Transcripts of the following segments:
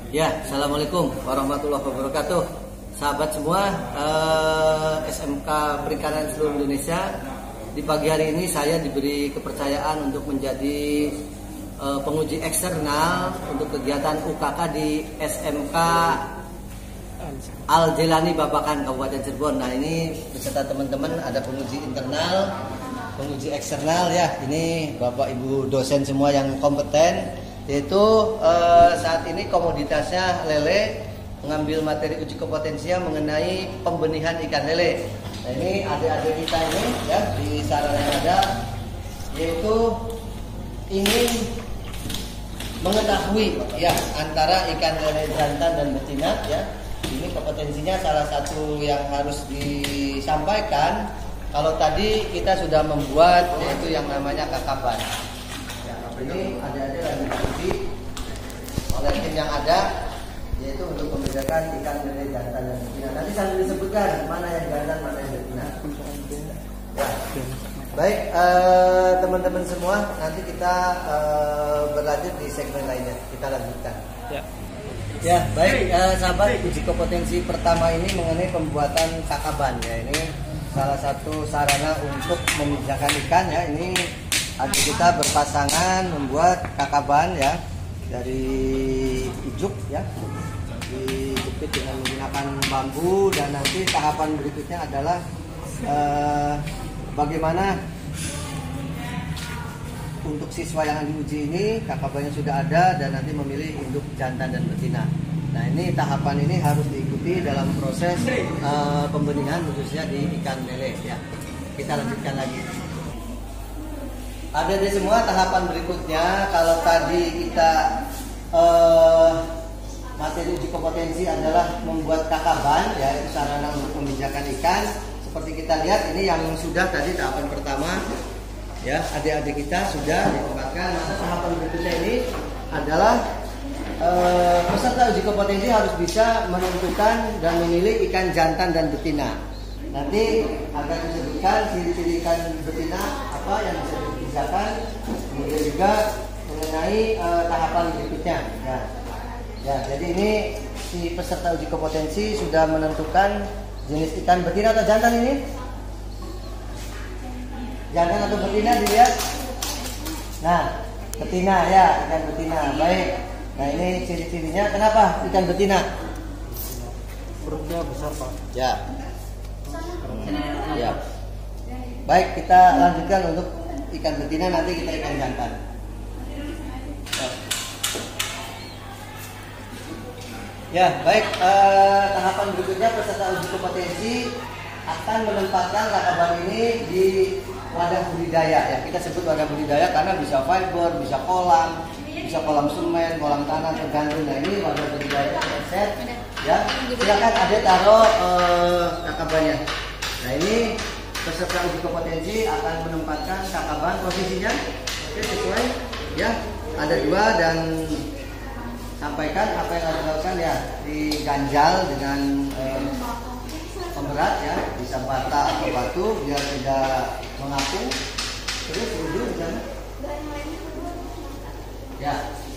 Ya, assalamualaikum warahmatullahi wabarakatuh. Sahabat semua, SMK Perikanan seluruh Indonesia. Di pagi hari ini saya diberi kepercayaan untuk menjadi penguji eksternal untuk kegiatan UKK di SMK Al Jelani Babakan Kabupaten Cirebon. Nah, ini beserta teman-teman ada penguji internal, penguji eksternal ya. Ini Bapak Ibu dosen semua yang kompeten. Yaitu saat ini komoditasnya lele, mengambil materi uji kompetensinya mengenai pembenihan ikan lele. Nah, ini adik-adik kita ini ya di sarana yang ada, yaitu ingin mengetahui ya antara ikan lele jantan dan betina ya. Ini kompetensinya salah satu yang harus disampaikan. Kalau tadi kita sudah membuat yaitu yang namanya kakaban. Ya, ini adik-adik lagi diuji oleh tim yang ada, yaitu untuk membedakan ikan lele jantan dan betina. Nanti sambil disebutkan mana yang jantan, mana yang betina. Ya. Baik, teman-teman semua, nanti kita berlanjut di segmen lainnya. Kita lanjutkan. Ya. Ya, baik, sahabat, uji kompetensi pertama ini mengenai pembuatan kakaban ya. Ini salah satu sarana untuk memindahkan ikan ya. Ini adik kita berpasangan membuat kakaban ya dari ijuk ya, dijepit dengan menggunakan bambu. Dan nanti tahapan berikutnya adalah bagaimana untuk siswa yang diuji ini kakabannya sudah ada dan nanti memilih induk jantan dan betina. Nah, ini tahapan ini harus diikuti dalam proses pembenihan khususnya di ikan lele ya. Kita lanjutkan lagi. Ada di semua tahapan berikutnya. Kalau tadi kita materi uji kompetensi adalah membuat kakaban ya, itu sarana untuk memijakan ikan. Seperti kita lihat ini yang sudah tadi tahapan pertama ya, adik-adik kita sudah ditempatkan. Maka tahapan berikutnya ini adalah peserta uji kompetensi harus bisa menentukan dan memilih ikan jantan dan betina. Nanti akan disebutkan ciri-ciri ikan betina apa yang bisa dipisahkan, kemudian juga mengenai tahapan berikutnya. Ya, jadi ini si peserta uji kompetensi sudah menentukan jenis ikan betina atau jantan ini. Jantan atau betina dilihat. Nah, betina ya, ikan betina. Baik. Nah, ini ciri-cirinya. Kenapa ikan betina? Perutnya besar, Pak. Ya. Ya. Baik, kita lanjutkan untuk ikan betina, nanti kita ikan jantan. Ya, baik. Tahapan berikutnya peserta uji kompetensi akan menempatkan kakaban ini di wadah budidaya ya. Kita sebut wadah budidaya karena bisa fiber, bisa kolam semen, kolam tanah, tergantung. Nah, ini wadah budidaya set ya. Silakan ada taruh kakabannya. Nah, ini peserta uji kompetensi akan menempatkan kakaban posisinya oke sesuai ya. Ada dua dan sampaikan apa yang harus dilakukan ya, diganjal dengan pemberat ya, bisa bata atau batu biar tidak mengapung. Terus ujung di sana. Ya.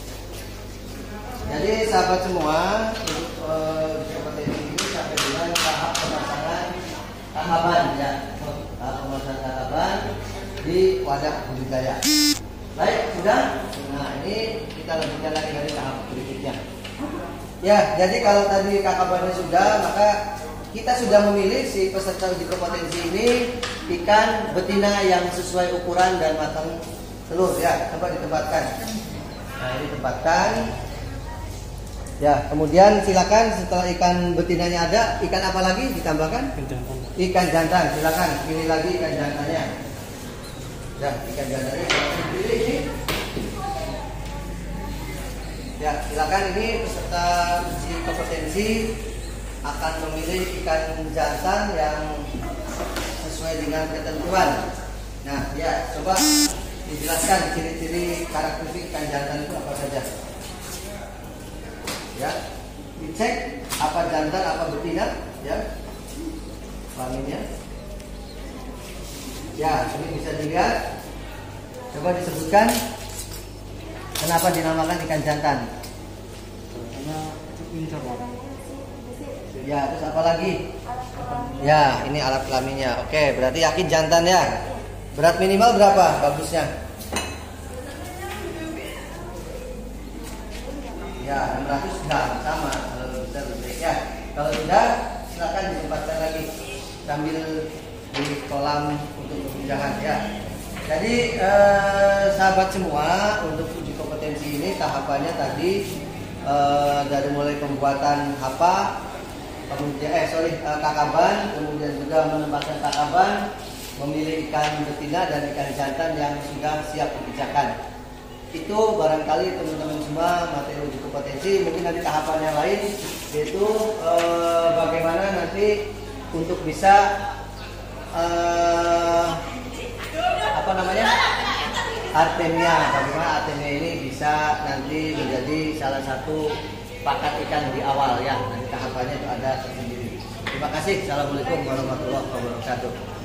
Jadi sahabat semua, untuk kompetensi ini sampai dengan tahap pemasangan kakaban ya. Tahap pemasangan kakaban di wadah budidaya. Baik, sudah. Nah, ini kita lanjutkan lagi dari tahap berikutnya. Ya, jadi kalau tadi kakabannya sudah, maka kita sudah memilih si peserta uji kompetensi ini ikan betina yang sesuai ukuran dan matang telur ya. Coba ditempatkan. Nah, ini tempatkan. Ya, kemudian silakan setelah ikan betinanya ada, ikan apa lagi ditambahkan? Ikan jantan. Silakan pilih lagi ikan jantannya. Ya, ikan jantannya pilih ini. Ya, silakan ini peserta uji kompetensi akan memilih ikan jantan yang sesuai dengan ketentuan. Nah, ya, coba dijelaskan ciri-ciri karakteristik ikan jantan itu apa saja. Ya, dicek apa jantan apa betina ya, kelaminnya. Ya, ini bisa dilihat. Coba disebutkan kenapa dinamakan ikan jantan. Karena Insya Allah. Ya, terus apa lagi? Ya, ini alat kelaminnya. Oke, berarti yakin jantan ya. Berat minimal berapa bagusnya? Ya, 600 gram sama. Kalau bisa lebih ya. Kalau tidak, silakan ditempatkan lagi sambil di kolam untuk pemindahan ya. Jadi sahabat semua, untuk uji kompetensi ini tahapannya tadi dari mulai pembuatan hapa, kemudian kakaban, kemudian juga menempatkan kakaban, memilih ikan betina dan ikan jantan yang sudah siap dipecahkan. Itu barangkali teman-teman semua materi uji kompetensi. Mungkin nanti tahapan yang lain yaitu bagaimana nanti untuk bisa Artemia, bagaimana Artemia ini bisa nanti menjadi salah satu pakan ikan di awal ya. Nanti tahapannya itu ada tersendiri. Terima kasih. Assalamualaikum warahmatullahi wabarakatuh.